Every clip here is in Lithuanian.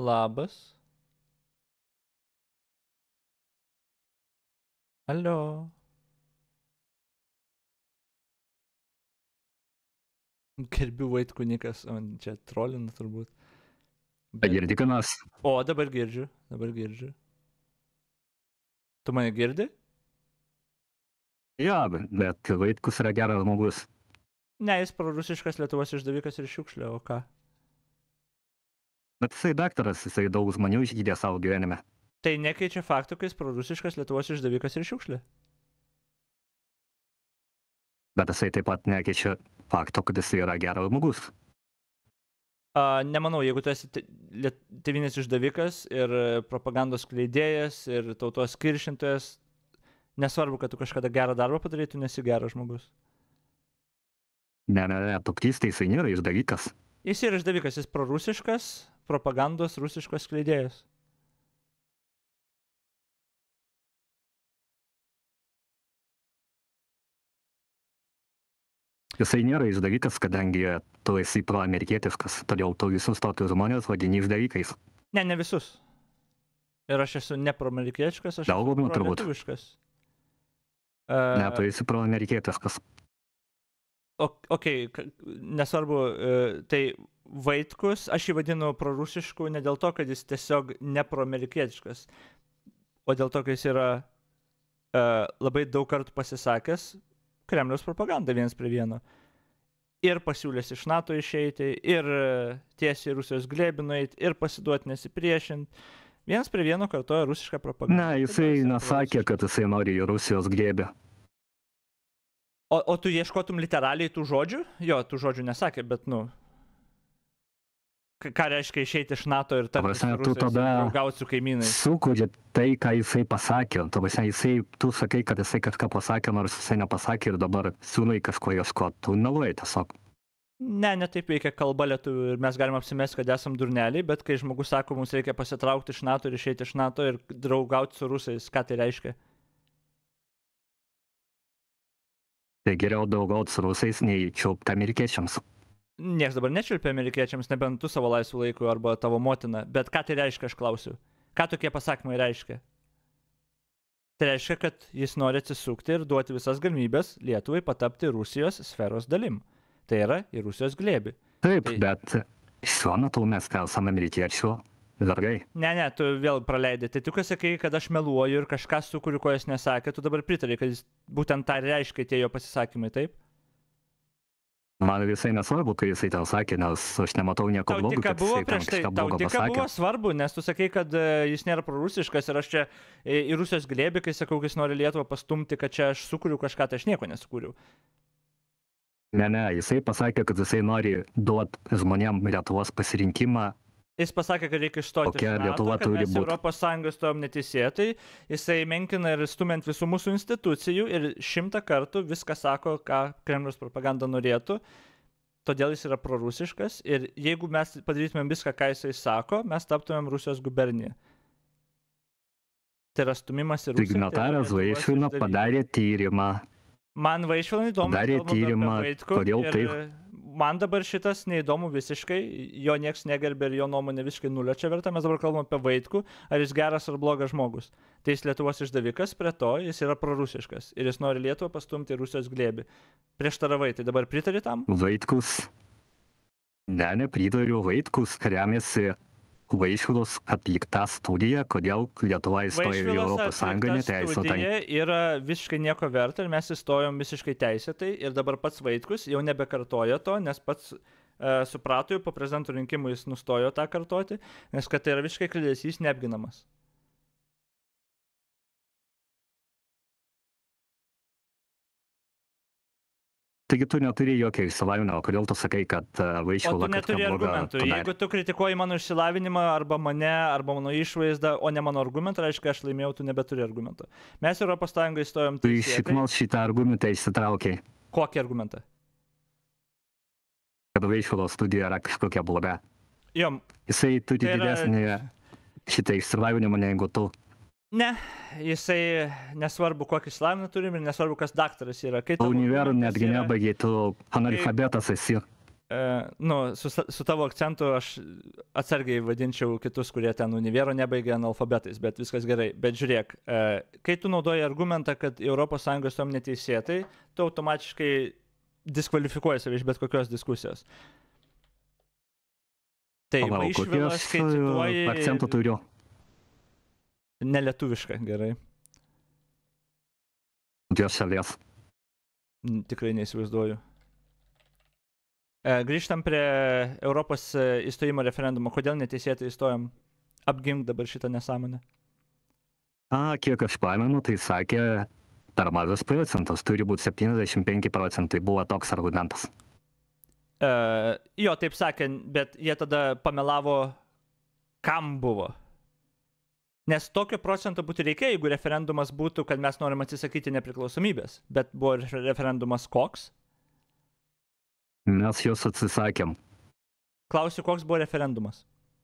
Labas. Alio. Gerbiu Vaitkunikas, o čia trolina turbūt. Girdi, ką nors? O, dabar girdžiu. Tu mane girdi? Jo, bet Vaitkus yra geras žmogus. Ne, jis prorusiškas Lietuvos išdavikas ir šiukšlė, o ką? Bet jisai daktaras, jisai daug žmonių išgydė savo gyvenime. Tai nekeičia faktų, kai jis prorusiškas Lietuvos išdavikas ir šiukšlė. Bet jisai taip pat nekeičia fakto, kad jisai yra geras žmogus. Nemanau, jeigu tu esi tėvynės išdavikas ir propagandos skleidėjas ir tautos kiršintojas, nesvarbu, kad tu kažkada gerą darbą padarytum, nesi geras žmogus. Ne, toks jisai nėra išdavikas. Jis yra išdavikas, jis prorusiškas, propagandos rusiškos skleidėjas. Jisai nėra išdavikas, kadangi tu esi proamerikietiškas, todėl tu visus tokius žmonės vadini išdavikais. Ne visus. Ir aš esu ne proamerikietiškas, aš esu prolietuviškas. Ne, tu esi proamerikietiškas. Ok, nesvarbu, tai Vaitkus, aš jį vadinu prorusišku ne dėl to, kad jis tiesiog neproamerikietiškas, o dėl to, kad jis yra labai daug kartų pasisakęs Kremliaus propaganda 1:1. Ir pasiūlės iš NATO išeiti, ir tiesiai Rusijos glėbį nueiti, ir pasiduoti nesipriešinti. 1:1 kartoja rusišką propagandą. Ne, jisai nesakė, kad jisai nori į Rusijos glėbį. O tu ieškotum literaliai tų žodžių? Jo, tų žodžių nesakė, bet ką reiškia išeiti iš NATO ir tartis su Rusijos ir draugauti su kaimynais? Sukūrė tai, ką jisai pasakė. Tu sakai, kad jisai kažką pasakė, nors jisai nepasakė ir dabar siūlai kažko ieškoti. Tu meluoji tiesiog. Ne taip veikia kalba lietuvių ir mes galim apsimesti, kad esam durneliai, bet kai žmogus sako, mums reikia pasitraukti iš NATO ir išeiti iš NATO ir draugauti su rusais, ką tai reiškia? Tai geriau draugauti su rusais nei čiulpti amerikiečiams. Niekas dabar nečilpia amerikiečiams, nebent tu savo laisvų laikų arba tavo motina. Bet ką tai reiškia, aš klausiu? Ką tokie pasakymai reiškia? Tai reiškia, kad jis nori atsisukti ir duoti visas galimybės Lietuvai patapti Rusijos sferos dalim. Tai yra į Rusijos glėbį. Taip, bet šiuo metu mes esame amerikiečių vergai. Ne, tu vėl praleidai. Tai tu ką sakai, kad aš meluoju ir kažką sukuriu, ko jis nesakė, tu dabar pritari, kad jis būtent tą reiškia tie jo pasisakymai, taip? Man visai nesvarbu, kai jisai tau sakė, nes aš nematau nieko blogo, kad jisai tam kažką blogo pasakė. Tau tik buvo svarbu, nes tu sakai, kad jis nėra prorusiškas ir aš čia į Rusijos glėbį, kai sakau, kad jis nori Lietuvą pastumti, kad čia aš sukūriu kažką, tai aš nieko nesukūriau. Ne, jisai pasakė, kad jisai nori duoti žmonėm Lietuvos pasirinkimą. Jis pasakė, kad reikia išstoti iš NATO, kad mes Europos Sąjungos stojom neteisėtai, jisai menkina ir stumiant visų mūsų institucijų ir 100 kartų viską sako, ką Kremliaus propaganda norėtų, todėl jis yra prorusiškas ir jeigu mes padarytumėm viską, ką jisai sako, mes taptumėm Rusijos gubernija. Tai yra stumimas į Rusiją. Signataras Vaišvila padarė tyrimą. Man Vaišvila įdomu, padarė tyrimą, kodėl taip. Man dabar šitas neįdomu visiškai, jo nieks negerbė ir jo nuomonė visiškai nulio čia verta, mes dabar kalbam apie Vaitkų, ar jis geras ar blogas žmogus. Tai jis Lietuvos išdavikas, prie to jis yra prorusiškas ir jis nori Lietuvą pastumti į Rusijos glėbį. Prieštaravai, tai dabar pritari tam? Vaitkus. Nepritariu, Vaitkus remiasi Vaišvilos atlikta studija, kodėl Lietuva įstojo į Europos Sąjungą neteisėtai. Studija yra visiškai nieko verta ir mes įstojom visiškai teisėtai ir dabar pats Vaitkus jau nebekartoja to, nes pats suprato jau po prezidento rinkimų jis nustojo tą kartoti, nes kad tai yra visiškai kliedesys neapginamas. Taigi tu neturi jokio išsilavinimo, kodėl tu sakai, kad Vaišvila kažką blogo padarė? Jeigu tu kritikuoji mano išsilavinimą arba mane, arba mano išvaizdą, o ne mano argumentą, reiškia, aš laimėjau, tu nebeturi argumento. Mes Europos Sąjungai įstojom teisėtai. Tu išsikmals šitą argumentą išsitraukiai. Kokį argumentą? Kad Vaišvilos studija yra kažkokia bloga. Jo. Jisai turi didesnį šitą išsilavinimą negu tu. Ne, jisai nesvarbu, kokį išsilavinimą turim ir nesvarbu, kas daktaras yra. Univerų netgi nebaigė, tu analfabetas esi. Su tavo akcentu aš atsargiai vadinčiau kitus, kurie ten univero nebaigia analfabetais, bet viskas gerai. Bet žiūrėk, kai tu naudoji argumentą, kad ES tom neteisėtai, tu automatiškai diskvalifikuoji save iš bet kokios diskusijos. Tai Vaišvilas, kai cituoji... Akcentų turiu. Nelietuviška, gerai. Jos šalies. Tikrai neįsivaizduoju. Grįžtam prie Europos įstojimo referendumo. Kodėl neteisėtai įstojom? Apgink dabar šitą nesąmonę. Kiek aš pamenu, tai sakė, per mažas procentas, turi būti 75%, buvo toks argumentas. Jo, taip sakė, bet jie tada pamelavo, kam buvo. Nes tokio procento būtų reikėjo, jeigu referendumas būtų, kad mes norim atsisakyti nepriklausomybės. Bet buvo referendumas koks? Mes jos atsisakėm. Klausiu, koks buvo referendumas?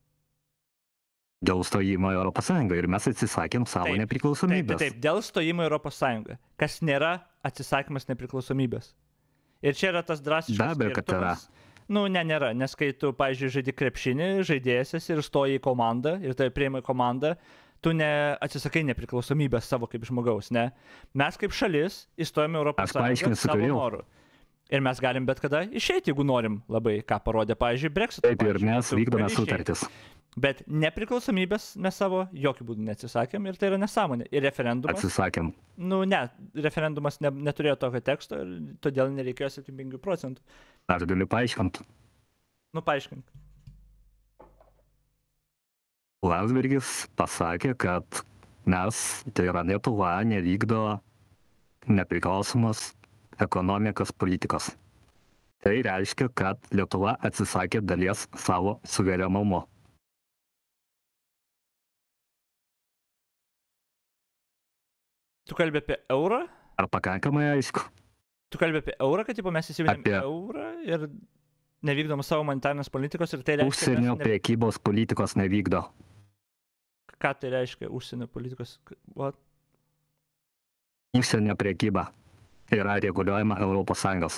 Dėl stojimo į Europos Sąjungą ir mes atsisakėm savo nepriklausomybės. Taip, dėl stojimo į Europos Sąjungą. Kas nėra atsisakymas nepriklausomybės. Ir čia yra tas drastiškas skirtumas. Be abejo, kad yra. Nėra, nes kai tu, pavyzdžiui, žaidi krepšinį, žaidėjas ir stoji į komandą ir tai priima į komandą, tu neatsisakai nepriklausomybės savo kaip žmogaus, ne? Mes kaip šalis įstojame Europos Sąjungą savo noru. Ir mes galim bet kada išeiti, jeigu norim labai, ką parodė, pavyzdžiui, Brexit. Taip, ir mes vykdome sutartis. Bet nepriklausomybės mes savo jokių būdų neatsisakėm ir tai yra nesąmonė. Ir referendumas... Atsisakėm. Referendumas neturėjo tokio teksto ir todėl nereikėjo 75%. Aš galiu paaiškinti. Paaiškink. Landsbergis pasakė, kad mes, tai yra Lietuva, nevykdo nepriklausomos ekonomikos politikos. Tai reiškia, kad Lietuva atsisakė dalies savo suverenumo. Tu kalbi apie eurą? Ar pakankamai aišku? Tu kalbi apie eurą, kad mes įsivedėm eurą ir nevykdom savo humanitarnės politikos ir tai reiškia... Užsienio priekybos politikos nevykdo. Ką tai reiškia užsienio politikos? What? Užsienio priekyba yra reguliuojama Europos Sąjungos.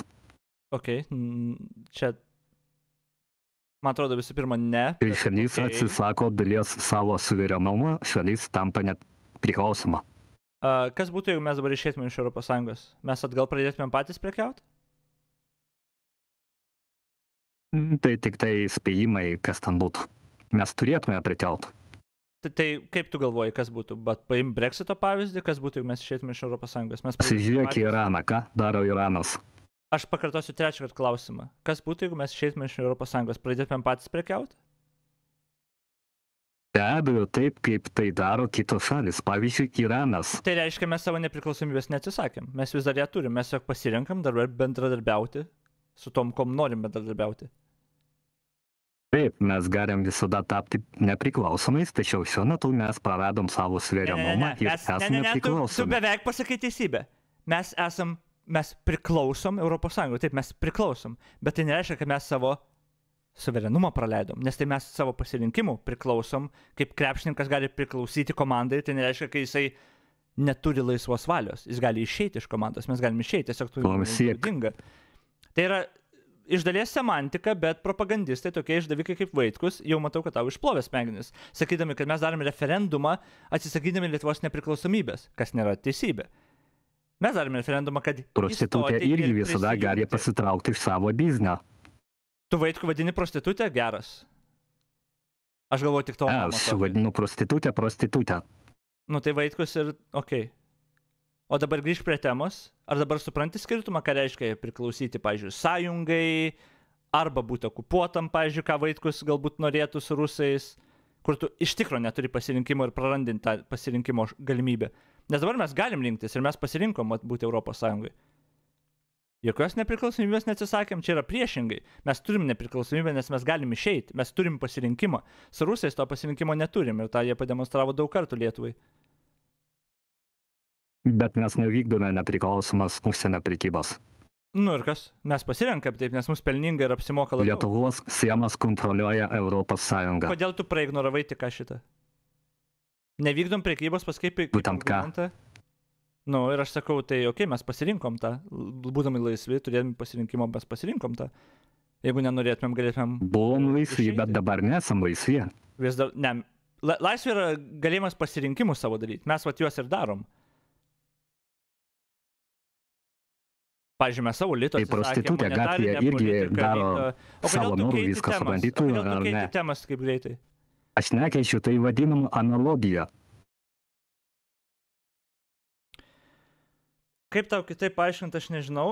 Čia, man atrodo, visų pirma, ne. Ir šalis atsisako dalies savo suverenumo, šalis tampa nepriklausoma. Kas būtų, jeigu mes dabar išėtume iš Europos Sąjungos? Mes atgal pradėtumėm patys prekiauti? Tai tik tai spėjimai, kas ten būtų. Mes turėtume prekiauti. Tai kaip tu galvoji, kas būtų? Bet paim Brexito pavyzdį, kas būtų, jeigu mes išėtume iš Europos Sąjungos? Pasižiūrėk į Iraną, ką daro Iranas. Aš pakartosiu trečią klausimą. Kas būtų, jeigu mes išėtume iš Europos Sąjungos? Pradėtumėm patys prekiauti? Be abejo, taip kaip tai daro kitos šalis, pavyzdžiui, Iranas. Tai reiškia, mes savo nepriklausomybės neatsisakėm. Mes vis dar ją turim, mes tiesiog pasirenkam dar bendradarbiauti su tom, kom norim bendradarbiauti. Taip, mes galim visada tapti nepriklausomais, tačiau šiuo metu mes praradom savo suverenumą ir esame nepriklausomi. Tu beveik pasakai teisybę. Mes priklausom Europos Sąjungoje, taip, mes priklausom, bet tai nereiškia, kad mes savo suverenumą praleidom, nes tai mes savo pasirinkimų priklausom, kaip krepšininkas gali priklausyti komandai, tai nereiškia, kad jisai neturi laisvos valios, jis gali išeiti iš komandos, mes galim išeiti, tiesiog naudinga. Tai yra iš dalies semantika, bet propagandistai, tokie išdavikai kaip Vaitkus, jau matau, kad tau išplovė smegenis, sakydami, kad mes darome referendumą, atsisakydami Lietuvos nepriklausomybės, kas nėra teisybė. Mes darome referendumą, kad prostitutė irgi visada gali pasitraukti iš savo biznio. Tu Vaitkų vadini prostitutę? Geras. Aš galvoju tik to. Aš vadinu prostitutę. Tai Vaitkus ir okei. O dabar grįžk prie temos. Ar dabar supranti skirtumą, ką reiškia priklausyti, pavyzdžiui, sąjungai, arba būti okupuotam, pavyzdžiui, ką Vaitkus galbūt norėtų su rusais, kur tu iš tikro neturi pasirinkimo ir prarandinti tą pasirinkimo galimybę. Nes dabar mes galim rinktis ir mes pasirinkom būti Europos Sąjungai. Jokios nepriklausomybės neatsisakėm, čia yra priešingai. Mes turim nepriklausomybę, nes mes galim išeiti, mes turim pasirinkimą. Su rusais to pasirinkimo neturim ir tą jie pademonstravo daug kartų Lietuvai. Bet mes nevykdome nepriklausomas užsienio prekybos. Ir kas? Mes pasirenkam taip, nes mums pelninga ir apsimoka labiau. Lietuvos sienas kontroliuoja Europos Sąjunga. Kodėl tu praignoravai tik ką šitą? Nevykdom prekybos, paskui būtent ką? Ir aš sakau, tai okei, mes pasirinkom tą, būdami laisvi, turėdami pasirinkimą, mes pasirinkom tą. Jeigu nenorėtumėm, galėtumėm... Buvom laisvi, išeiti. bet dabar nesam laisvi. Vis dar, ne, laisvė yra galėjimas pasirinkimų savo daryti. Mes vat juos ir darom. Pavyzdžiui, mes savo lito Tai prostitutė gatvėje irgi daro savo norų viską suprantytų, ar ar ne? ne? Temas kaip greitai. Aš nekeičiu, tai vadinam analogiją. Kaip tau kitaip paaiškinti, aš nežinau.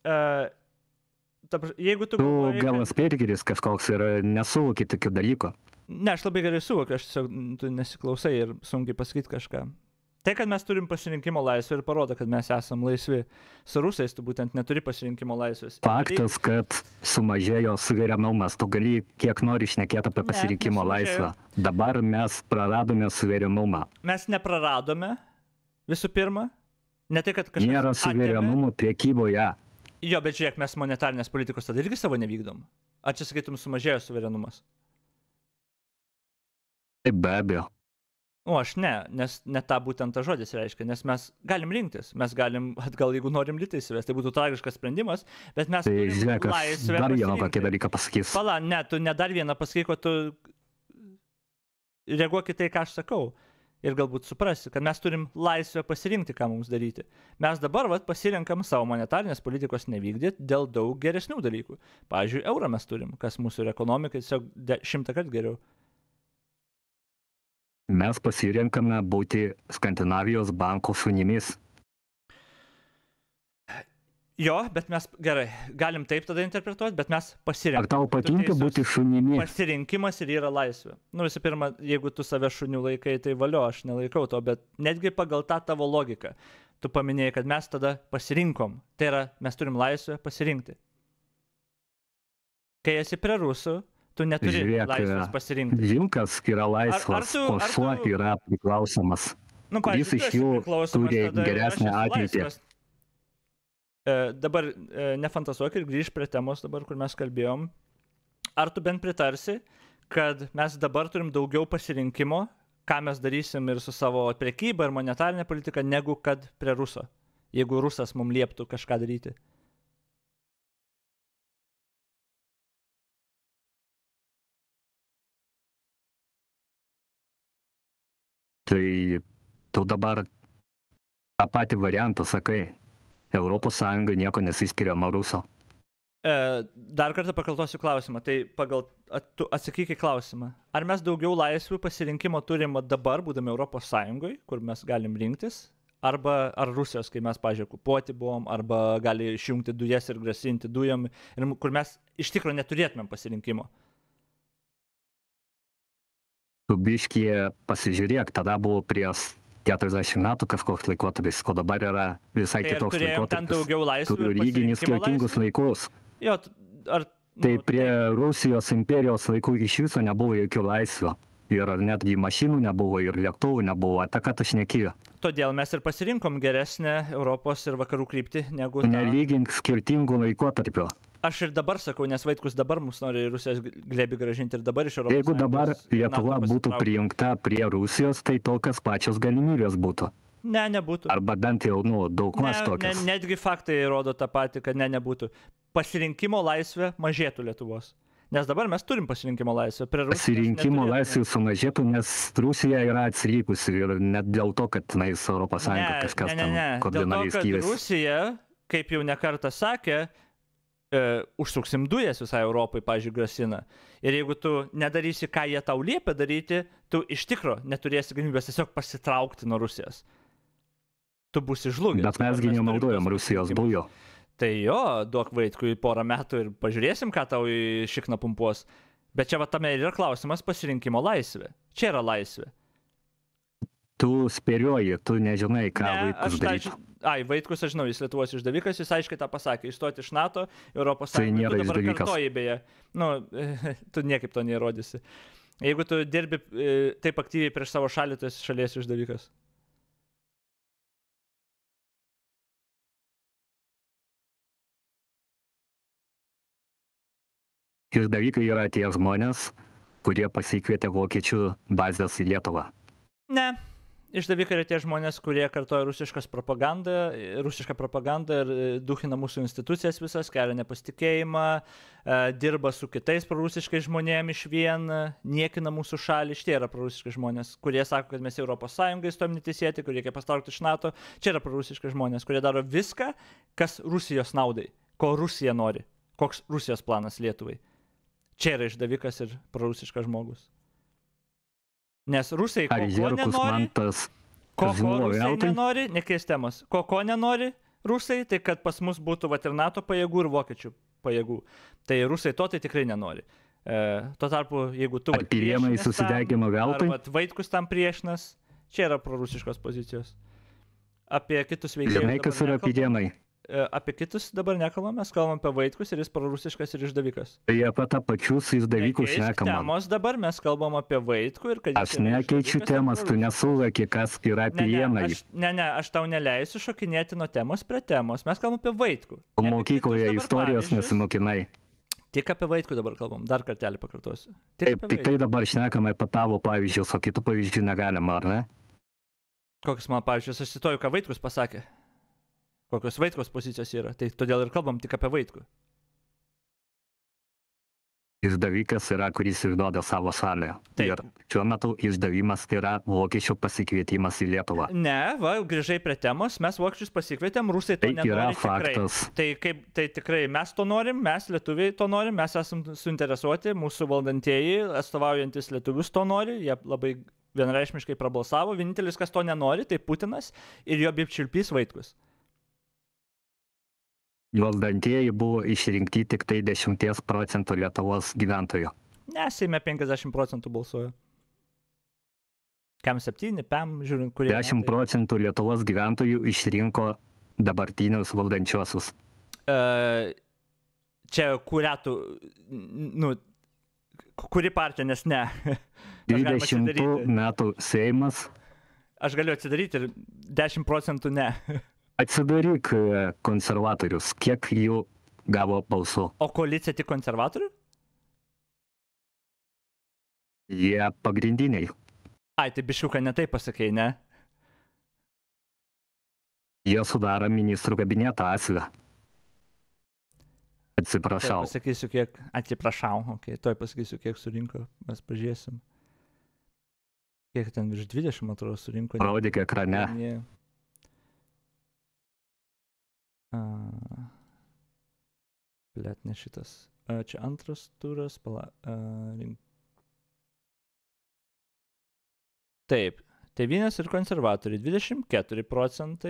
Jeigu tu... Tu gal aspergeris kažkoks ir nesuvoki tokių dalykų. Ne, aš labai gerai suvokiu, aš tiesiog tu nesiklausai ir sunkiai pasakyti kažką. Tai, kad mes turim pasirinkimo laisvę ir parodo, kad mes esam laisvi. Su rusais tu būtent neturi pasirinkimo laisvės. Faktas, kad sumažėjo suverenumas, tu gali kiek nori šnekėti apie pasirinkimo laisvę. Dabar mes praradome suverenumą. Mes nepraradome, visų pirma. Ne tai, kad kažkas Nėra suverenumo prekyboje. Jo, bet žiūrėk, mes monetarnės politikos tada irgi savo nevykdom. Ar čia sakytum sumažėjo suverenumas? Taip, be abejo. O, aš ne, nes ne tą būtent tą žodis reiškia, nes mes galim rinktis, mes galim atgal, jeigu norim litai įsivesti, tai būtų tragiškas sprendimas, bet mes Tai turim žiūrėk, aš laisvę dar vieną pasirinkti. tokį dalyką pasakys. Pala, ne, tu ne dar vieną pasakyk, o tu reaguok į tai, ką aš sakau. Ir galbūt suprasi, kad mes turim laisvę pasirinkti, ką mums daryti. Mes dabar pasirinkam savo monetarinės politikos nevykdyti dėl daug geresnių dalykų. Pavyzdžiui, eurą mes turim, kas mūsų ir ekonomikai tiesiog 100 kart geriau. Mes pasirenkame būti Skandinavijos banko šunimis. Jo, bet mes, gerai, galim taip tada interpretuoti, bet mes pasirenkam. Ar tau patinka būti šunimi? Pasirinkimas ir yra laisvė. Nu, visų pirma, jeigu tu save šunių laikai, tai valio, aš nelaikau to, bet netgi pagal tą tavo logiką, tu paminėjai, kad mes tada pasirinkom. Tai yra, mes turim laisvę pasirinkti. Kai esi prie rusų, tu neturi laisvės pasirinkti. Vilkas yra laisvas, o šuo yra priklausomas. Nu, Kuris iš jų turi geresnę ateitį. Dabar nefantazuok ir grįž prie temos dabar, kur mes kalbėjom. Ar tu bent pritarsi, kad mes dabar turim daugiau pasirinkimo, ką mes darysim ir su savo prekyba ir monetarinė politika, negu kad prie ruso, jeigu rusas mums lieptų kažką daryti? Tai tu dabar tą patį variantą sakai. Europos Sąjunga nieko nesiskiria nuo Ruso. Dar kartą pakartosiu klausimą. Tai tu atsakyk į klausimą. Ar mes daugiau laisvių pasirinkimo turim dabar, būdami Europos Sąjungoje, kur mes galim rinktis, arba ar Rusijos, kai mes, pavyzdžiui, okupuoti buvom, arba gali išjungti dujas ir grasinti dujom, ir kur mes iš tikrųjų neturėtumėm pasirinkimo? Tu biškį pasižiūrėk, tada buvo prieš 40 metų kažkoks laikotarpis, o dabar yra visai kitoks laikotarpis. Tu lygini skirtingus laikus. Jo, ar... Tai prie Rusijos imperijos laikų iš viso nebuvo jokių laisvių. Ir netgi mašinų nebuvo, ir lėktuvų nebuvo. Ta, ką tu šneki. Todėl mes ir pasirinkom geresnę Europos ir vakarų kryptį negu... Nelygink skirtingų laikotarpių. Aš ir dabar sakau, nes Vaitkus dabar mus nori Rusijos glėbį gražinti ir dabar iš Europos. Jeigu dabar Lietuva būtų prijungta prie Rusijos, tai tokios pačios galimybės būtų. Ne, nebūtų. Arba bent jau, daug maž tokios. Netgi faktai rodo tą patį, kad nebūtų. Pasirinkimo laisvė mažėtų Lietuvos. Nes dabar mes turim pasirinkimo laisvę. Pasirinkimo laisvė sumažėtų, nes Rusija yra atsirikusi ir net dėl to, kad tenais Europos Sąjunga kažkas ten kardinaliai skyrėsi. Dėl to, kad Rusija, kaip jau nekartą sakė, užsuksim dujas visai Europai, pavyzdžiui, grasina. Ir jeigu tu nedarysi, ką jie tau liepia daryti, tu iš tikro neturėsi galimybės tiesiog pasitraukti nuo Rusijos. Tu būsi žlugęs. Bet mesgi nenaudojam Rusijos dujų. Tai jo, duok Vaitkui porą metų ir pažiūrėsim, ką tau į šikną pumpuos. Bet čia va tame yra klausimas pasirinkimo laisvė. Čia yra laisvė. Tu spėrioji, tu nežinai, ką Vaitkus darytų. Vaitkus, aš žinau, jis Lietuvos išdavikas, jis aiškiai tą pasakė, išstoti iš NATO, Europos Sąjungos. Tu dabar kartoji beje. Nu, tu niekaip to neįrodysi. Jeigu tu dirbi taip aktyviai prieš savo šalį, tu esi šalies išdavikas. Išdavikai yra tie žmonės, kurie pasikvietė vokiečių bazės į Lietuvą. Ne. Išdavikai yra tie žmonės, kurie kartoja rusišką propagandą ir duhina mūsų institucijas visas, kelia nepasitikėjimą, dirba su kitais prorusiškais žmonėmis iš vien, niekina mūsų šalį. Šitie yra prorusiškai žmonės, kurie sako, kad mes Europos Sąjungai stojam neteisėti, kurie reikia pastraukti iš NATO. Čia yra prorusiškai žmonės, kurie daro viską, kas Rusijos naudai, ko Rusija nori, koks Rusijos planas Lietuvai. Čia yra išdavikas ir prorusiškas žmogus. Nes rusai ko nenori, ko rusai nenori, nekeis temos, ko nenori rusai, tai kad pas mus būtų ir NATO pajėgų ir vokiečių pajėgų. Tai rusai to tai tikrai nenori. Tuo tarpu, jeigu tu arba Vaitkus tam priešinas, čia yra prorusiškos pozicijos. Apie kitus veikėjus. Apie kitus dabar nekalbam, mes kalbam apie Vaitkus ir jis prorusiškas ir išdavikas. Tai apie tą pačius išdavikus šnekam. Temos dabar mes kalbam apie Vaitkų ir kad... Aš nekeičiu temas, tu nesuvokė, kas yra prienai. Ne, aš tau neleisiu šokinėti nuo temos prie temos, mes kalbam apie Vaitkų. Mokykloje istorijos nesimokinai. Tik apie Vaitkų dabar kalbam, dar kartelį pakartosiu. Taip, tik tai dabar šnekam apie tavo pavyzdžius, o kitų pavyzdžių negalima, ar ne? Kokius man pavyzdžius, aš cituoju, ką Vaitkus pasakė. Kokios Vaitkos pozicijos yra, tai todėl ir kalbam tik apie Vaitkų. Išdavikas yra, kuris išduoda savo šalį. Ir šiuo metu išdavimas yra vokiečių pasikvietimas į Lietuvą. Ne, grįžai prie temos, mes vokiečius pasikvietėm, rusai to nenori. Tai yra faktas. Tai tikrai mes to norim, mes lietuviai to norim, mes esam suinteresuoti, mūsų valdantieji, atstovaujantis lietuvius to nori, jie labai vienareikšmiškai prabalsavo, vienintelis, kas to nenori, tai Putinas ir jo bičiulys Vaitkus. Valdantieji buvo išrinkti tik tai 10% Lietuvos gyventojų. Ne, Seime 50% balsuoja. Kam 7, PEM, žiūrint, kurie... 10% Lietuvos gyventojų išrinko dabartinius valdančiuosius. Čia kurią tu... Kuri partija, nes ne. 20 metų Seimas. Aš galiu atsidaryti ir 10% ne. Atsidaryk konservatorius, kiek jų gavo balsų. O koalicija tik konservatorių? Jie pagrindiniai. Ai, tai biškiuką ne taip pasakei, ne? Jie sudaro ministrų kabinetą Aslą. Atsiprašau. Tuoj pasakysiu, kiek... Atsiprašau, okei. Tuoj pasakysiu, kiek surinko. Mes pažiūrėsim. Kiek ten virš 20, atrodo, surinko. Rodyk ekrane. Blet, ne šitas. Čia antras turas. Taip. Tėvynės ir konservatoriai. 24%.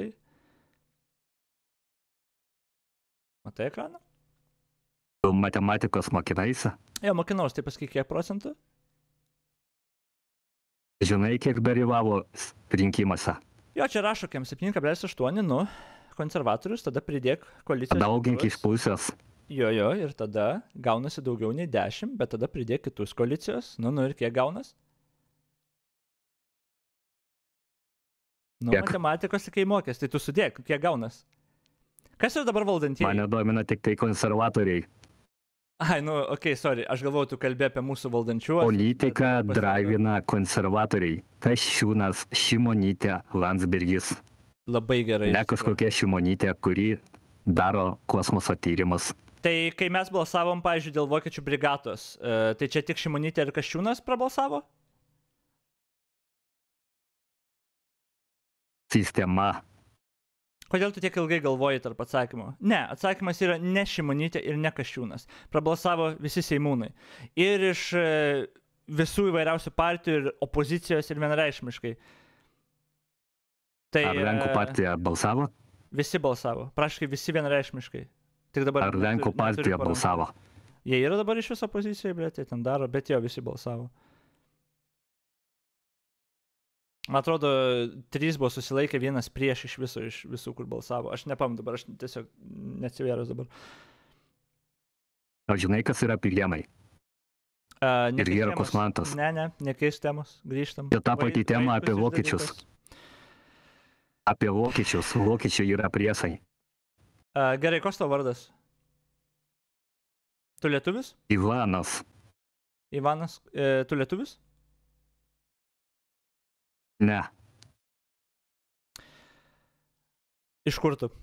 Matai ekraną? Tu matematikos mokinaisi? Jo, mokinaus, tai pasakyk, kiek procentų? Žinai, kiek dalyvavo rinkimuose? Jo, čia rašo, 7,8, nu. Konservatorius, tada pridėk koalicijos... Daugink iš pusės. Jo, ir tada gaunasi daugiau nei 10, bet tada pridėk kitus koalicijos. Nu ir kiek gaunas? Matematikos kai mokės, tai tu sudėk, kiek gaunas. Kas yra dabar valdantieji? Mane domina tik tai konservatoriai. Ai, sorry, aš galvoju, tu kalbė apie mūsų valdančiuosius. Politiką drivina konservatoriai. Kasčiūnas, Šimonytė, Landsbergis. Labai gerai. Ne kažkokia Šimonytė, kuri daro kosmoso tyrimus. Tai kai mes balsavom, pavyzdžiui, dėl vokiečių brigados, tai čia tik Šimonytė ir Kasčiūnas prabalsavo? Sistema. Kodėl tu tiek ilgai galvoji tarp atsakymų? Ne, atsakymas yra ne Šimonytė ir ne Kasčiūnas. Prabalsavo visi seimūnai. Ir iš visų įvairiausių partijų ir opozicijos ir vienareikšmiškai. Ar Lenkų partija balsavo? Visi balsavo. Praškai visi vienareikšmiškai. Ar Lenkų partija balsavo? Jie yra dabar iš viso pozicijoje, bet jie ten daro, bet jo visi balsavo. Man atrodo, 3 buvo susilaikę, 1 prieš iš visų, kur balsavo. Aš nepamenu dabar, aš tiesiog neatsivėręs dabar. O žinai, kas yra piliemai? Ir Jerokos Mantas. Ne, nekeis temos, grįžtam. Ir tą patį temą apie vokiečius. Apie vokiečius. Vokiečiai yra priešai. Gerai, koks tavo vardas? Tu lietuvis? Ivanas. Ivanas, tu lietuvis? Ne. Iš kur tu?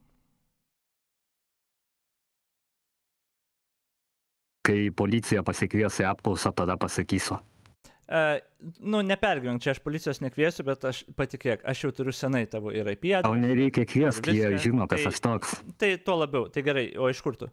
Kai policija pasikvies į apklausą, tada pasakysiu. Nu, nepergyvenk, čia aš policijos nekviesiu, bet aš patikėk, aš jau turiu senai tavo ir IP. Tau nereikia kviesti, jie žino, kas aš toks. Tai tuo labiau, tai gerai, o iš kur tu?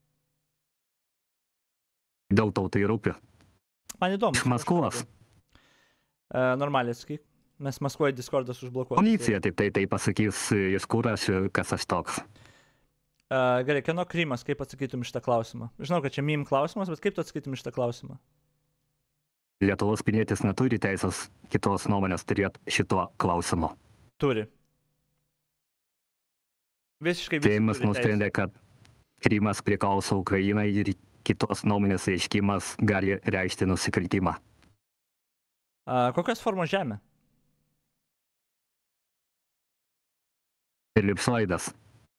Dėl tau tai rūpi. Man įdomu. Iš Maskvos. Normaliai atsakyk, mes Maskvoje Discordas užblokuoja. Policija taip tai pasakys, iš kur aš ir kas aš toks. Gerai, kieno Krymas, kaip atsakytum šitą klausimą? Žinau, kad čia meme klausimas, bet kaip tu atsakytum šitą klausimą? Lietuvos pilietis neturi teisės kitos nuomonės turėti šituo klausimu. Turi. Visiškai Seimas nusprendė, kad Krymas priklauso Ukrainai ir kitos nuomonės reiškimas gali reikšti nusikaltimą. Kokios formos žemė? Elipsoidas.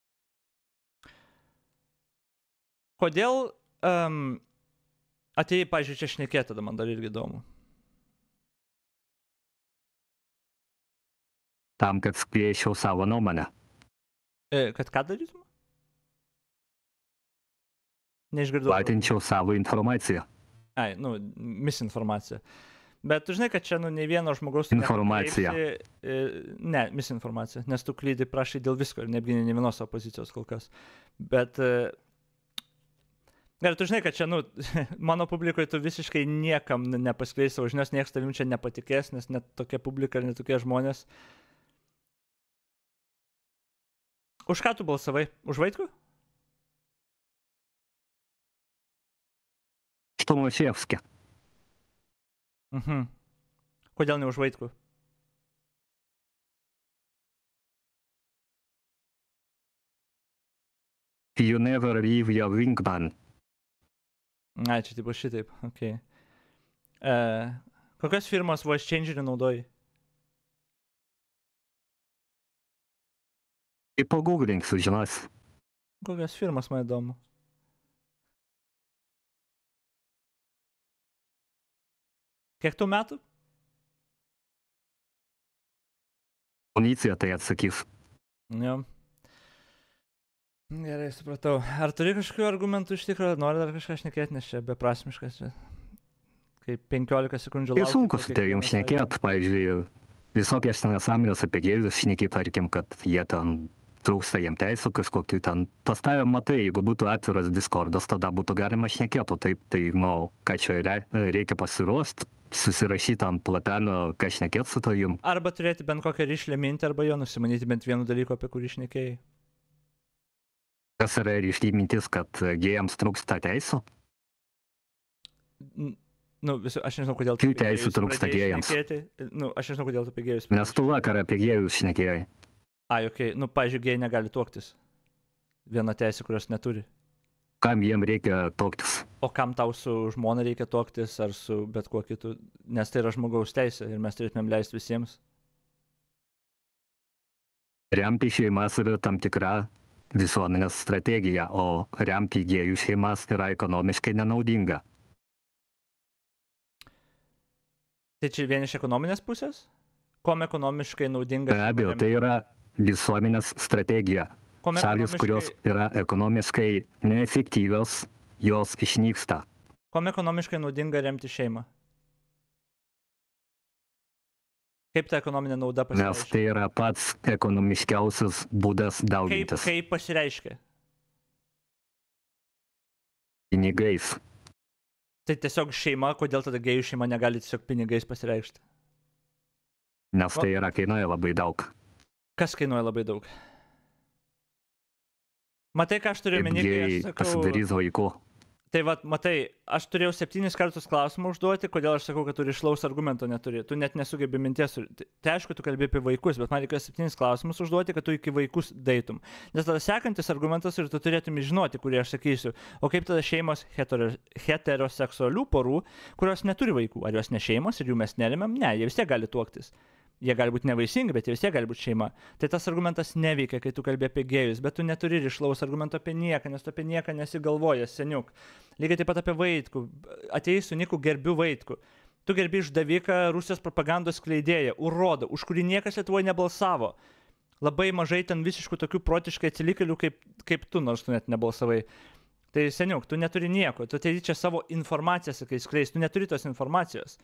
Kodėl atėjai, pažiūrėjau, čia šnekėti, tada man dar irgi įdomu. Tam, kad skleisčiau savo nuomonę. Kad ką darytum? Neišgirdau. Platinčiau savo informaciją. Ai, nu, misinformacija. Bet tu žinai, kad čia, nu, nei vieno žmogaus... Informacija. Ne, misinformacija, nes tu klydai prašai dėl visko ir neapginė nei vienos opozicijos kol kas. Bet... Gerai, tu žinai, kad čia, nu, mano publikoje tu visiškai niekam nepaskleisi savo žinios, niekas tavim čia nepatikės, nes net tokia publika ir net tokie žmonės. Už ką tu balsavai? Už Vaitkų? Tomaševskį. Kodėl ne už Vaitkų? You never leave your wingman. Ai, čia tipo šitaip, okei. Kokios firmos voice changerį naudoji? Tai pagooglink, sužinosi. Kokios firmos, man įdomu. Kiek tų metų? Policija tai atsakys. Jo. Gerai, supratau. Ar turi kažkokių argumentų iš tikrųjų? Nori dar kažką šnekėti, nes čia beprasmiškas. Kaip 15 sekundžių laukti. Tai sunku su tavim šnekėti, pavyzdžiui, visokias nesąmonės apie gėjus šnekėti, tarkim, kad jie ten trūksta jiem teisų kažkokių ten. Tas tavim matai, jeigu būtų atviras Discordas, tada būtų galima šnekėti, taip, tai, nu, ką čia reikia pasiruošti, susirašyti ant platelio, ką šnekėti su tavim. Arba turėti bent kokią ryšlią mintį, arba jo nusimanyti bent vienu dalyku, apie kurį šnekėjai. Kas yra ryšli mintis, kad gėjams trūksta teisų? Nu, aš nežinau, kodėl tu teisų trūksta gėjams. Nu, aš nežinau, kodėl tu apie gėjus. Nes tu vakar apie gėjus šnekėjai. Ai, okei. Nu, pavyzdžiui, gėjai negali tuoktis. Viena teisė, kurios neturi. Kam jiem reikia tuoktis? O kam tau su žmona reikia tuoktis, ar su bet kuo kitu? Nes tai yra žmogaus teisė ir mes turėtumėm leisti visiems. Remti šeimas yra tam tikra visuomenės strategija, o remti gėjų šeimas yra ekonomiškai nenaudinga. Tai čia vien iš ekonominės pusės? Kom ekonomiškai naudinga? Be abejo, tai yra visuomenės strategija. Šalis, kurios yra ekonomiškai neefektyvios, jos išnyksta. Kom ekonomiškai naudinga remti šeimą? Kaip ta ekonominė nauda pasireiškia? Nes tai yra pats ekonomiškiausias būdas daugintis. Kaip pasireiškia? Pinigais. Tai tiesiog šeima, kodėl tada gėjų šeima negali tiesiog pinigais pasireikšti? Nes tai yra kainuoja labai daug. Kas kainuoja labai daug? Matai, ką aš turiu omeny, kai aš sakau... pasidarys vaikų. Tai vat, matai, aš turėjau 7 kartus klausimą užduoti, kodėl aš sakau, kad tu rišlaus argumento neturi. Tu net nesugebi minties. Tai aišku, tu kalbė apie vaikus, bet man reikėjo 7 klausimus užduoti, kad tu iki vaikus daitum. Nes tada sekantis argumentas ir tu turėtum žinoti, kurį aš sakysiu. O kaip tada šeimos heteroseksualių porų, kurios neturi vaikų? Ar jos ne šeimos ir jų mes neremiam? Ne, jie vis tiek gali tuoktis. Jie gali būti nevaisingi, bet jie vis tiek gali būti šeima. Tai tas argumentas neveikia, kai tu kalbė apie gėjus, bet tu neturi rišlaus argumento apie nieką, nes tu apie nieką nesigalvojęs, seniuk. Lygiai taip pat apie Vaitkų. Atėjai su Niku, gerbiu Vaitkų. Tu gerbi išdaviką, Rusijos propagandos skleidėją, urodą, už kurį niekas Lietuvoje nebalsavo. Labai mažai ten visiškų tokių protiškai atsilikėlių kaip tu, nors tu net nebalsavai. Tai seniuk, tu neturi nieko, tu tai čia savo informaciją, sakai, skleis, tu neturi tos informacijos.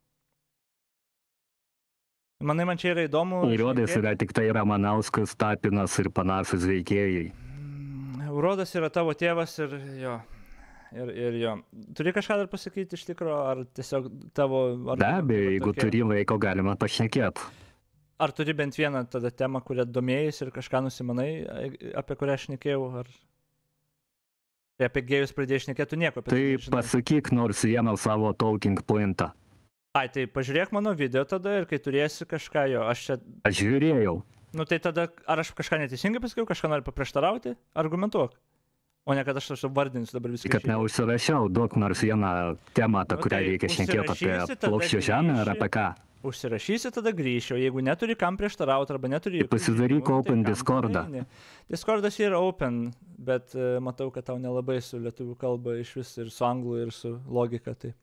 Manai, man čia yra įdomu. Rodas yra tik tai Ramanauskas, Tapinas ir panašus veikėjai. Rodas yra tavo tėvas ir jo. Ir jo. Turi kažką dar pasakyti iš tikro, ar tiesiog tavo... Be abejo, jeigu turi laiko, galima pašnekėti. Ar turi bent vieną tada temą, kurią domėjais ir kažką nusimanai, apie kurią aš šnekėjau, ar... Tai apie gėjus pradėjai šnekėti, tu nieko apie tai nežinai. Pasakyk nors vieną savo talking pointą. Ai, tai pažiūrėk mano video tada ir kai turėsi kažką jo, aš čia... Aš žiūrėjau. Nu tai tada, ar aš kažką neteisingai pasakiau, kažką noriu paprieštarauti, argumentuok. O ne, kad aš vardinsiu dabar viską. Kad neužsirašiau, duok nors vieną temą, apie kurią reikia šnekėti, apie plokščią žemę ar apie ką. Užsirašysi, tada grįšiu, jeigu neturi kam prieštarauti arba neturi... Pasidaryk Open Discordą. Discordas yra Open, bet matau, kad tau nelabai su lietuvių kalba iš vis ir su anglų ir su logika. Tai.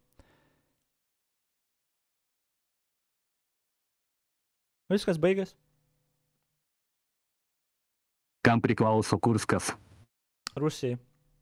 Viskas baigęs. Kam priklauso Kurskas? Rusijai.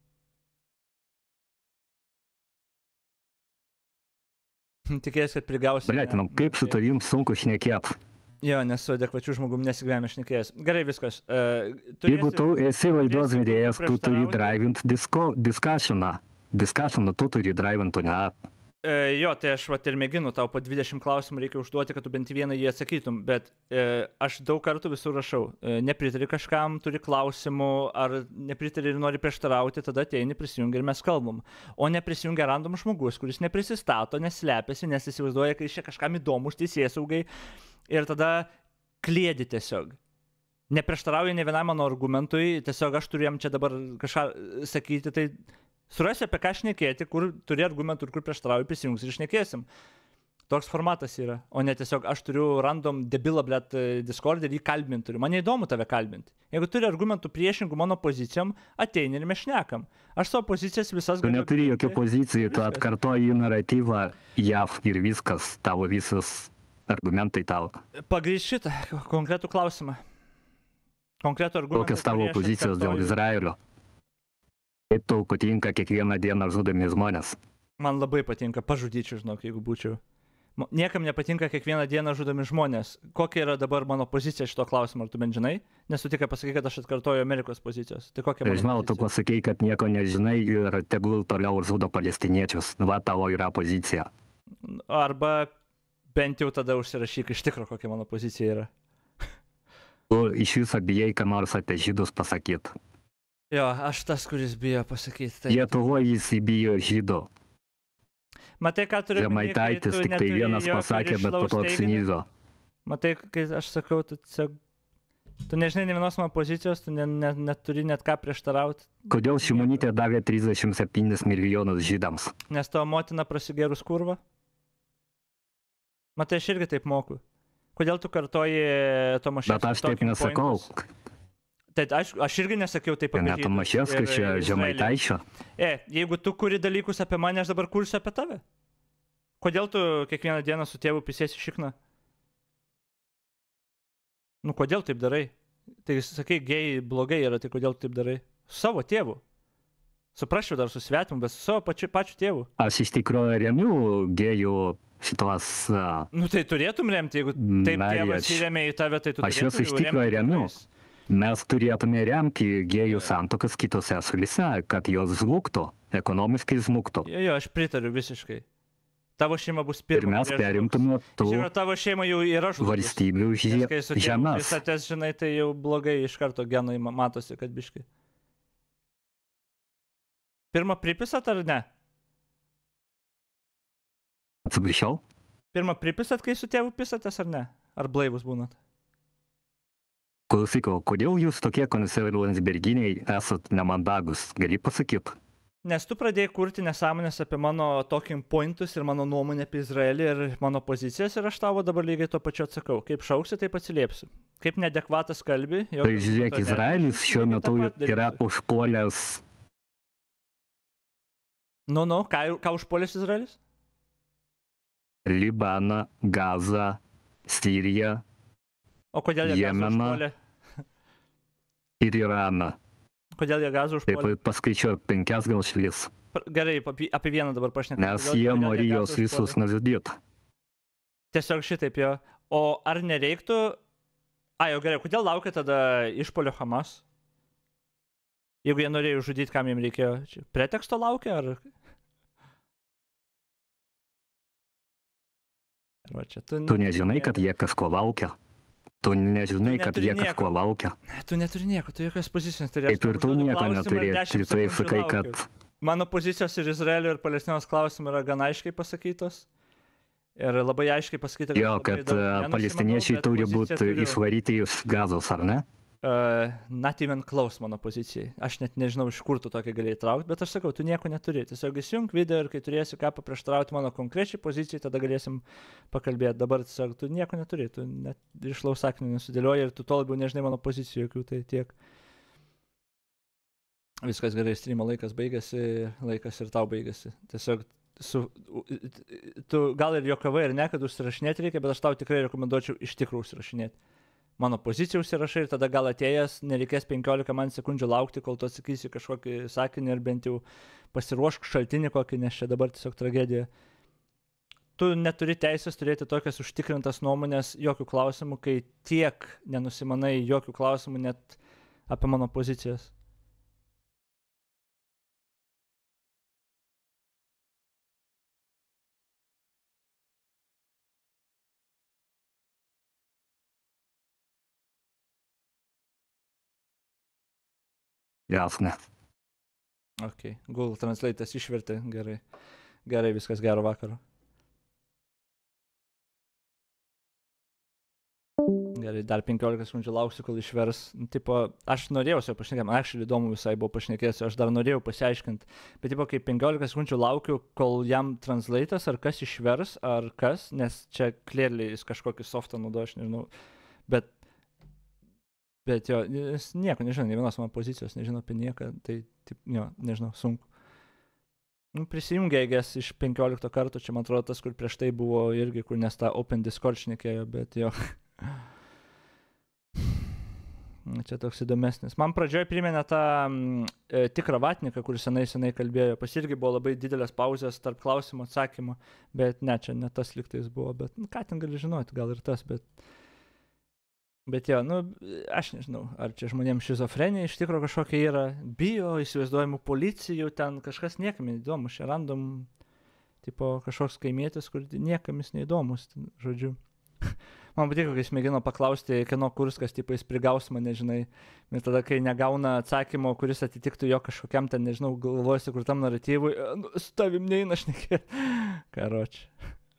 Tikėjęs, kad prigausi. Blet, man kaip su tavim sunku šnekėt. Jo, nes su adekvačiu žmogum nesigyvėme šnekėjęs. Gerai, viskas. Jeigu tu esi laidos vedėjas, tu turi drivint discussioną. Discussioną tu turi drivint, o ne. Jo, tai aš vat ir mėginu, tau po 20 klausimų reikia užduoti, kad tu bent vieną jį atsakytum, bet aš daug kartų visur rašau, nepritari kažkam, turi klausimų, ar nepritari ir nori prieštarauti, tada ateini, prisijungi ir mes kalbam. O neprisijungia random žmogus, kuris neprisistato, neslepiasi, nes įsivaizduoja, kad iš čia kažkam įdomu teisėsaugai ir tada kliedi tiesiog. Neprieštarauja ne vienam mano argumentui, tiesiog aš turiu jam čia dabar kažką sakyti, tai... Surasi apie ką šnekėti, kur turi argumentų ir kur prieštarauji, prisijungs ir šnekėsim. Toks formatas yra, o ne tiesiog aš turiu random debilą, blet, Discord ir jį kalbinti turiu. Man neįdomu tave kalbinti. Jeigu turi argumentų priešingų mano pozicijom, ateini ir mes šnekam. Aš savo pozicijas visas... Tu neturi jokių pozicijų, tu atkartoji naratyvą JAV ir viskas, tavo visas argumentai tau. Pagrįs šitą konkretų klausimą. Konkretų argumentą. Kokios tavo pozicijos dėl Izraelio? Kaip tau patinka kiekvieną dieną žudomi žmonės? Man labai patinka, pažudyčiau, žinok, jeigu būčiau. Niekam nepatinka kiekvieną dieną žudomi žmonės. Kokia yra dabar mano pozicija šito klausimo, ar tu bent žinai? Nes tu tik pasakai, kad aš atkartoju Amerikos pozicijos. Tai kokia mano žinau, pozicija? Tu pasakai, kad nieko nežinai ir tegul toliau žudo palestiniečius. Va tavo yra pozicija. Arba bent jau tada užsirašyk iš tikro, kokia mano pozicija yra. Tu iš viso bijai, ką nors apie žydus pasakyti. Jo, aš tas, kuris bijo pasakyti. Tai... Lietuvoje jis bijo žydų. Matai, ką turiu... Žemaitaitis tik tai vienas pasakė, bet po to apsinyzo. Matai, kai aš sakau, tu nežinai ne vienos mano pozicijos, tu neturi net ką prieštarauti. Kodėl Šimonytė davė 37 milijonus žydams? Nes tavo motina prasigėrus kurva? Matai, aš irgi taip moku. Kodėl tu kartoji Tomaševskį? Bet aš taip nesakau. Tai aš irgi nesakiau taip apie žydus. Ne Tomaševskį, čia Žemaitaičio. Jeigu tu kuri dalykus apie mane, aš dabar kursiu apie tave. Kodėl tu kiekvieną dieną su tėvu pisėsi šikną? Nu, kodėl taip darai? Tai sakai, gėjai blogai yra, tai kodėl taip darai? Su savo tėvu. Suprasčiau dar su svetimu, bet su savo pačiu tėvu. Aš iš tikrųjų remiu gėjų šitos... Nu, tai turėtum remti, jeigu taip tėvas įremė į tave, tai tu turėtum remti. Aš juos iš tikrųjų remiu. Mes turėtume remti gėjų santuokas kitose šalyse, kad jos žlugtų, ekonomiškai žlugtų. Jo, aš pritariu visiškai. Tavo šeima bus pirma. Ir mes perimtume tų tavo šeima jau yra žlugus. Valstybių žemes. Visatės, žinai, tai jau blogai iš karto genai matosi, kad biškai. Pirma pripisat ar ne? Atsiprašau? Pirma pripisat, kai su tėvu pisatės ar ne? Ar blaivus būnat? Klausyk, kodėl jūs tokie konservatyvūs esat nemandagus? Gali pasakyti? Nes tu pradėjai kurti nesąmonės apie mano talking pointus ir mano nuomonę apie Izraelį ir mano pozicijas ir aš tavo dabar lygiai to pačiu atsakau. Kaip šauksi, taip atsiliepsiu. Kaip neadekvatas kalbi. Tai žiūrėk, Izraelis šiuo metu yra užpuolęs. Nu, ką užpuolęs Izraelis? Libaną, Gazą, Siriją. O kodėl jie užpuolė? ir Iraną. Kodėl jie Gazą Taip užpuolė? paskaičiau 5 gal šalis. Gerai, apie vieną dabar pašnekam. Nes jie nori jos visus nužudyti. Tiesiog šitaip jo. O ar nereiktų... Jau gerai, kodėl laukia tada išpolio Hamas? Jeigu jie norėjo žudyti, kam jiems reikėjo? Preteksto laukia, ar... Va čia, Tu nežinai, kad jie kažko laukia. Tu nežinai, kad jie kažko laukia. Tu neturi nieko, tu jokios pozicijos turėsi. Taip ir tu nieko neturi. Tu taip sakai, kad... Mano pozicijos ir Izraelio ir Palestinos klausimai yra gan aiškiai pasakytos. Ir labai aiškiai pasakyta, kad palestiniečiai turi būti išvaryti iš Gazos, ar ne? Not even close mano pozicijai. Aš net nežinau, iš kur tu tokį galėjai traukti, bet aš sakau, tu nieko neturi. Tiesiog įsijunk video ir kai turėsi ką paprieštarauti mano konkrečiai pozicijai, tada galėsim pakalbėti. Dabar tiesiog tu nieko neturi, tu net išlaus sakinį nesudėlioji ir tu to labiau nežinai mano pozicijų, jokių tai tiek. Viskas gerai, streamo laikas baigėsi, laikas ir tau baigėsi. Tiesiog tu gal ir jokavai ir ne, kad užsirašinėti reikia, bet aš tau tikrai rekomenduočiau iš tikrųjų užsirašinėti. Mano pozicijų užsirašai ir tada gal atėjęs nereikės 15 man sekundžių laukti, kol tu atsakysi kažkokį sakinį ir bent jau pasiruošk šaltinį kokį, nes čia dabar tiesiog tragedija. Tu neturi teisės turėti tokias užtikrintas nuomonės jokių klausimų, kai tiek nenusimanai jokių klausimų net apie mano pozicijas. Jasne. Ok, Google Translate'as išvertė, gerai. Gerai, viskas, gero vakaro. Gerai, dar 15 sekundžių lauksiu, kol išvers. Tipo, aš norėjau su juo pašnekėti, man actually įdomu visai buvo pašnekėti, aš dar norėjau pasiaiškinti. Bet tipo, kai 15 sekundžių laukiu, kol jam translate'as, ar kas išvers, ar kas, nes čia clearly jis kažkokį softą naudoja, aš nežinau. Bet jo, jis nieko nežino, ne vienos mano pozicijos, nežino apie nieką, tai, jo, nežinau, sunku. Prisijungė, iš 15 kartų, čia man atrodo tas, kur prieš tai buvo irgi, kur nes tą Open Discord šnekėjo, bet jo. Čia toks įdomesnis. Man pradžioje priminė tą tikrą vatniką, kuris senai kalbėjo, pas irgi buvo labai didelės pauzės tarp klausimų atsakymų, bet ne, čia ne tas liktais buvo, bet ką ten gali žinoti, gal ir tas, Bet jo, aš nežinau, ar čia žmonėms šizofrenija iš tikro kažkokia yra, bijo, įsivaizduojamų policijų, ten kažkas niekam neįdomus, čia random, tipo, kažkoks kaimietis, kur niekam jis neįdomus, ten, žodžiu. Man patiko, kai jis mėgino paklausti, kieno Kurskas, tipo, jis prigaus mane, žinai, ir tada, kai negauna atsakymo, kuris atitiktų jo kažkokiam ten, nežinau, galvojasi, kur tam naratyvui, su tavim neina šnekėti, karoči.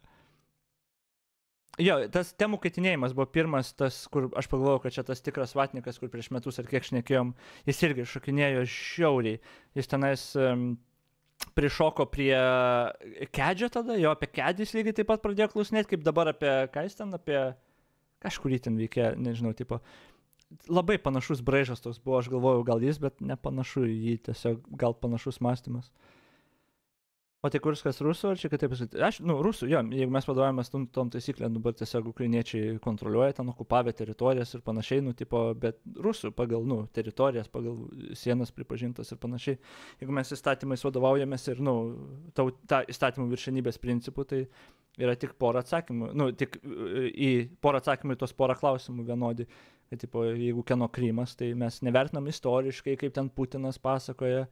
Jo, tas temų kaitinėjimas buvo pirmas tas, kur aš pagalvojau, kad čia tas tikras vatnikas, kur prieš metus ar kiek šnekėjom, jis irgi šokinėjo žiauriai. Jis tenais prišoko prie kedžio tada, jo apie kedį jis lygiai taip pat pradėjo klausinėti, kaip dabar apie, ką jis ten, apie kažkurį ten veikė, nežinau, tipo. Labai panašus braižas toks buvo, aš galvojau gal jis, bet nepanašu į jį, tiesiog gal panašus mąstymas. O tai Kurskas rusų, ar čia kitaip pasakyti? Rusų, jo, jeigu mes vadovavomės tom taisyklėm, dabar tiesiog ukrainiečiai kontroliuoja ten okupavę teritorijas ir panašiai, bet rusų pagal, teritorijas, pagal sienas pripažintas ir panašiai. Jeigu mes įstatymais vadovaujamės ir, tą įstatymų viršenybės principų, tai yra tik porą atsakymų, tik į porą atsakymų į tos porą klausimų vienodi. Tai, tipo, jeigu kieno Krymas, tai mes nevertinam istoriškai, kaip ten Putinas pasakoja,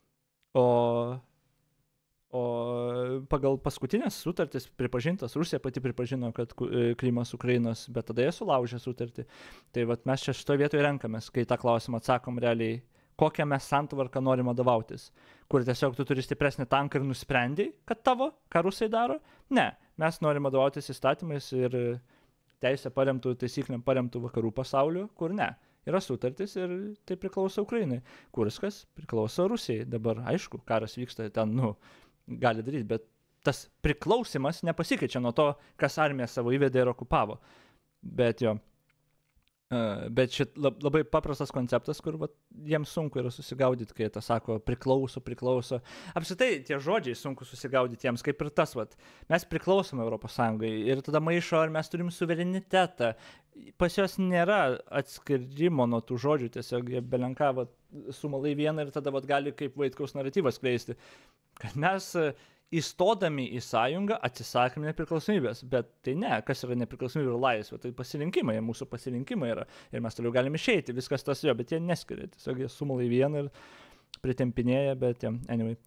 O pagal paskutinės sutartis pripažintas, Rusija pati pripažino, kad Krymas Ukrainos, bet tada jie sulaužė sutartį. Tai vat mes čia šitoje vietoje renkamės, kai tą klausimą atsakom realiai, kokią mes santvarką norim vadovautis. Kur tiesiog tu turi stipresnį tanką ir nusprendai, kad tavo, ką rusai daro? Ne, mes norim vadovautis įstatymais ir teisę paremtų, taisyklėm paremtų vakarų pasauliu, kur ne. Yra sutartis ir tai priklauso Ukrainai. Kurskas priklauso Rusijai. Dabar, aišku, karas vyksta ten, gali daryti, bet tas priklausimas nepasikeičia nuo to, kas armija savo įvedė ir okupavo. Bet jo, Bet šit labai paprastas konceptas, kur jiems sunku yra susigaudyti, kai tas sako priklauso. Apskritai, tie žodžiai sunku susigaudyti jiems, kaip ir tas, mes priklausome Europos Sąjungai ir tada maišo, ar mes turim suverenitetą. Pas jos nėra atskirimo nuo tų žodžių, tiesiog jie belenką sumalai vieną ir tada gali kaip Vaitkaus naratyvas kleisti, kad mes įstodami į sąjungą atsisakėme nepriklausomybės, bet tai ne, kas yra nepriklausomybė ir laisvė, tai pasirinkimai, mūsų pasirinkimai yra ir mes toliau galim išeiti, viskas tas jo, bet jie neskiria, tiesiog jie sumalai vieną ir pritempinėja, bet anyway.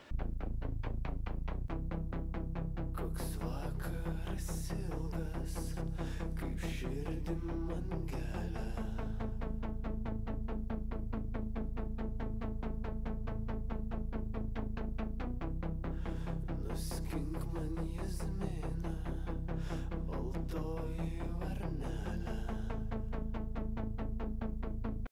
Koks vakaras ilgas, kaip širdį man gelia. Nuskink man jazminą, baltoji varnelė.